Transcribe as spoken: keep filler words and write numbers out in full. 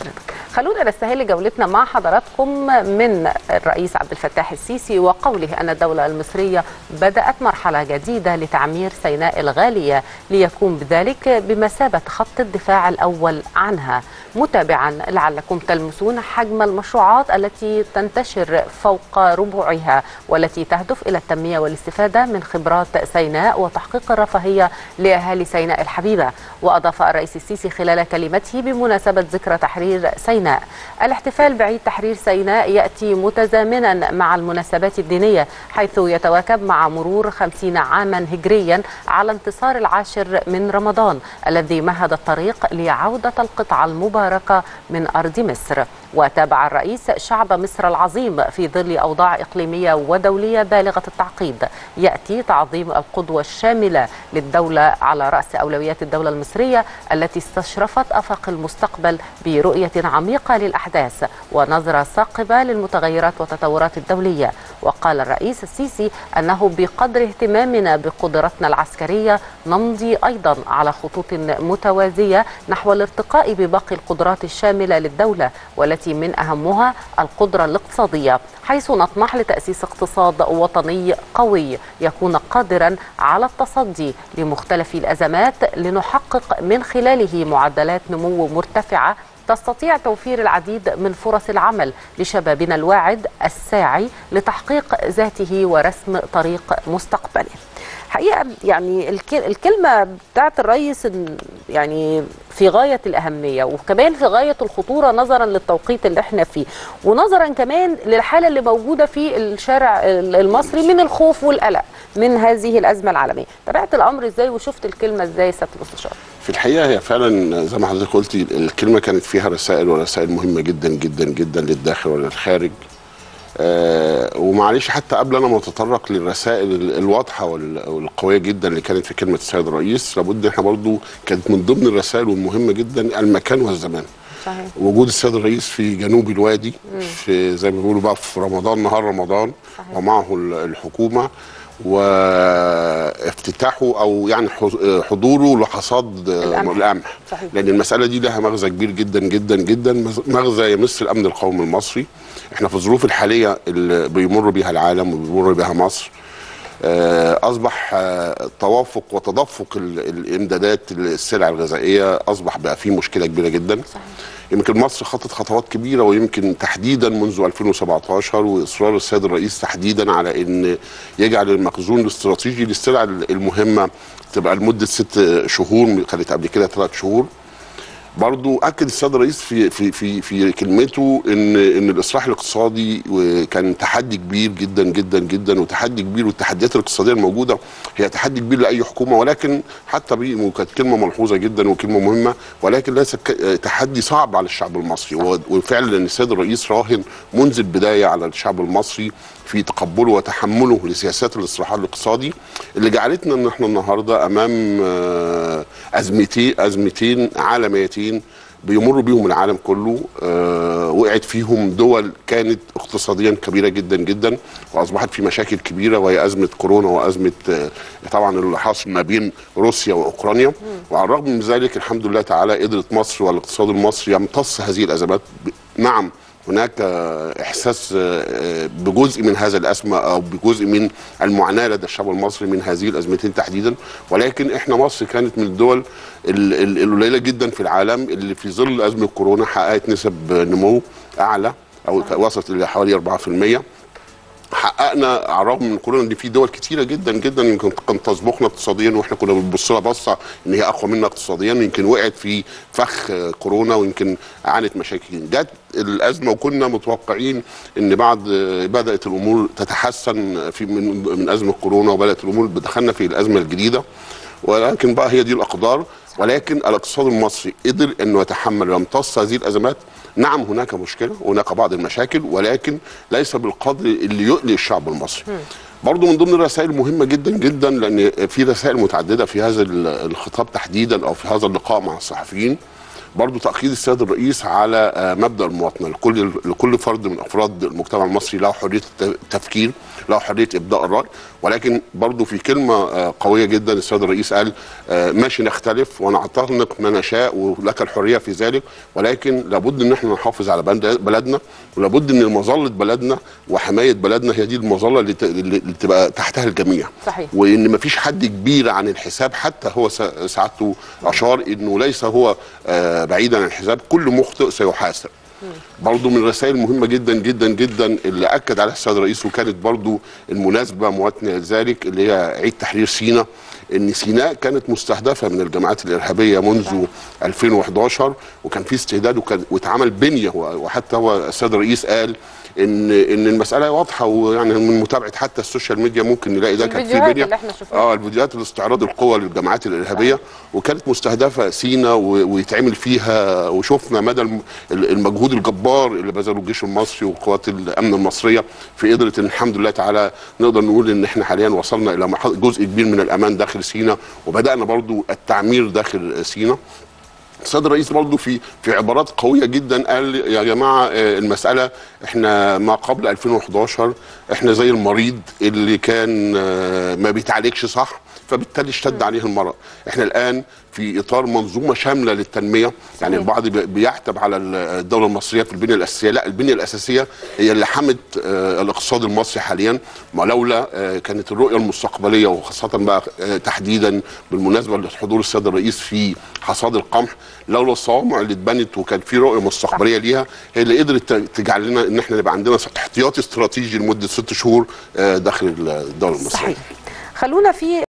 حضرتك. خلونا نستهل جولتنا مع حضراتكم من الرئيس عبد الفتاح السيسي وقوله أن الدولة المصرية بدأت مرحلة جديدة لتعمير سيناء الغالية ليكون بذلك بمثابة خط الدفاع الأول عنها، متابعا لعلكم تلمسون حجم المشروعات التي تنتشر فوق ربوعها والتي تهدف إلى التنمية والاستفادة من خبرات سيناء وتحقيق الرفاهية لأهالي سيناء الحبيبة. وأضاف الرئيس السيسي خلال كلمته بمناسبة ذكرى تحرير سيناء: الاحتفال بعيد تحرير سيناء يأتي متزامنا مع المناسبات الدينية، حيث يتواكب مع مرور خمسين عاما هجريا على انتصار العاشر من رمضان الذي مهد الطريق لعودة القطعة المباركة من أرض مصر. وتابع الرئيس شعب مصر العظيم في ظل أوضاع إقليمية ودولية بالغة التعقيد، يأتي تعظيم القدوة الشاملة للدولة على رأس أولويات الدولة المصرية التي استشرفت آفاق المستقبل برؤية عميقة للأحداث ونظرة ثاقبة للمتغيرات والتطورات الدولية. وقال الرئيس السيسي أنه بقدر اهتمامنا بقدراتنا العسكرية نمضي أيضا على خطوط متوازية نحو الارتقاء بباقي القدرات الشاملة للدولة، والتي من أهمها القدرة الاقتصادية، حيث نطمح لتأسيس اقتصاد وطني قوي يكون قادرا على التصدي لمختلف الأزمات لنحقق من خلاله معدلات نمو مرتفعة تستطيع توفير العديد من فرص العمل لشبابنا الواعد الساعي لتحقيق ذاته ورسم طريق مستقبله. حقيقة يعني الكلمة بتاعت الرئيس يعني في غاية الأهمية وكمان في غاية الخطورة نظرا للتوقيت اللي احنا فيه، ونظرا كمان للحالة اللي موجودة في الشارع المصري من الخوف والقلق من هذه الأزمة العالمية. تابعت الأمر ازاي وشفت الكلمة ازاي يا سيادة المستشار؟ في الحقيقة هي فعلا زي ما حضرتك قلتي الكلمة كانت فيها رسائل ورسائل مهمة جدا جدا جدا للداخل وللخارج. آه ومعلش حتى قبل انا ما اتطرق للرسائل الواضحه والقويه جدا اللي كانت في كلمه السيد الرئيس، لابد احنا برضو كانت من ضمن الرسائل والمهمه جدا المكان والزمان. صحيح. وجود السيد الرئيس في جنوب الوادي مم. في زي ما بيقولوا بقى في رمضان نهار رمضان. صحيح. ومعه الحكومه وافتتاحه او يعني حضوره لحصاد القمح، لان المساله دي لها مغزى كبير جدا جدا جدا، مغزى يمس الامن القومي المصري. احنا في الظروف الحاليه اللي بيمر بها العالم وبيمر بها مصر اصبح توافق وتدفق الامدادات السلع الغذائيه اصبح بقى فيه مشكله كبيره جدا. صحيح. يمكن مصر خطت خطوات كبيره، ويمكن تحديدا منذ ألفين وسبعتاشر واصرار السيد الرئيس تحديدا على ان يجعل المخزون الاستراتيجي للسلع المهمه تبقى لمده ست شهور، كانت قبل كده ثلاث شهور. برضو اكد السيد الرئيس في في في في كلمته ان ان الاصلاح الاقتصادي كان تحدي كبير جدا جدا جدا وتحدي كبير، والتحديات الاقتصاديه الموجوده هي تحدي كبير لاي حكومه، ولكن حتى بيه كانت كلمه ملحوظه جدا وكلمه مهمه، ولكن ليس تحدي صعب على الشعب المصري. وفعلا السيد الرئيس راهن منذ البدايه على الشعب المصري في تقبله وتحمله لسياسات الاصلاح الاقتصادي اللي جعلتنا ان احنا النهارده امام ازمتين ازمتين عالميتين بيمر بيهم العالم كله. أه وقعت فيهم دول كانت اقتصاديا كبيره جدا جدا واصبحت في مشاكل كبيره، وهي ازمه كورونا وازمه أه طبعا اللي حاصل ما بين روسيا واوكرانيا. وعلى الرغم من ذلك الحمد لله تعالى قدرت مصر والاقتصاد المصري يمتص هذه الازمات. نعم هناك احساس بجزء من هذا الازمه او بجزء من المعاناه لدى الشعب المصري من هذه الازمتين تحديدا، ولكن احنا مصر كانت من الدول القليله جدا في العالم اللي في ظل ازمه كورونا حققت نسب نمو اعلى او وصلت الى حوالي أربعة في المية. حققنا على الرغم من كورونا ان في دول كتيره جدا جدا يمكن كانت تسبقنا اقتصاديا واحنا كنا بنبص لها بصه ان هي اقوى منا اقتصاديا، يمكن وقعت في فخ كورونا ويمكن عانت مشاكل. جت الازمه وكنا متوقعين ان بعد بدات الامور تتحسن في من من ازمه كورونا وبدات الامور دخلنا في الازمه الجديده، ولكن بقى هي دي الاقدار. ولكن الاقتصاد المصري قدر انه يتحمل ويمتص هذه الازمات. نعم هناك مشكله وهناك بعض المشاكل، ولكن ليس بالقدر اللي يؤلي الشعب المصري. برضو من ضمن الرسائل المهمه جدا جدا، لان في رسائل متعدده في هذا الخطاب تحديدا او في هذا اللقاء مع الصحفيين. برضو تأكيد السيد الرئيس على مبدأ المواطنة. لكل لكل فرد من أفراد المجتمع المصري له حرية التفكير، له حرية إبداء الرأي، ولكن برضو في كلمة قوية جدا السيد الرئيس قال ماشي نختلف ونعتنق ما نشاء ولك الحرية في ذلك، ولكن لابد ان احنا نحافظ على بلدنا، ولابد ان مظلة بلدنا وحماية بلدنا هي دي المظلة اللي, اللي تبقى تحتها الجميع. صحيح. وان ما فيش حد كبير عن الحساب، حتى هو سعادته اشار انه ليس هو بعيدا عن الحساب، كل مخطئ سيحاسب. برضو من الرسائل المهمة جدا جدا جدا اللي أكد عليها السيد الرئيس، وكانت برضو المناسبة مواتنة لذلك، اللي هي عيد تحرير سيناء. ان سيناء كانت مستهدفة من الجماعات الإرهابية منذ ألفين وإحداشر، وكان في استهداد وكان واتعمل بنية، وحتى هو السيد الرئيس قال ان ان المساله واضحه، ويعني من متابعه حتى السوشيال ميديا ممكن نلاقي ده كان في بنيه اه الفيديوهات الاستعراض القوى للجماعات الارهابيه، وكانت مستهدفه سينا ويتعمل فيها، وشفنا مدى المجهود الجبار اللي بذله الجيش المصري وقوات الامن المصريه في قدره ان الحمد لله تعالى نقدر نقول ان احنا حاليا وصلنا الى جزء كبير من الامان داخل سينا، وبدانا برضو التعمير داخل سينا. السيد الرئيس برضه في في عبارات قويه جدا قال يا جماعه المساله احنا ما قبل ألفين وإحداشر احنا زي المريض اللي كان ما بيتعالجش صح، فبالتالي اشتد عليه المرض. احنا الان في اطار منظومه شامله للتنميه، يعني البعض بيعتب على الدوله المصريه في البنيه الاساسيه، لا البنيه الاساسيه هي اللي حمت الاقتصاد المصري حاليا، ولولا كانت الرؤيه المستقبليه، وخاصه بقى تحديدا بالمناسبه لحضور السيد الرئيس في حصاد القمح، لولا الصوامع اللي اتبنت وكان في رؤيه مستقبليه ليها، هي اللي قدرت تجعل لنا ان احنا يبقى عندنا احتياطي استراتيجي لمده ست شهور داخل الدوله المصريه. صحيح. خلونا في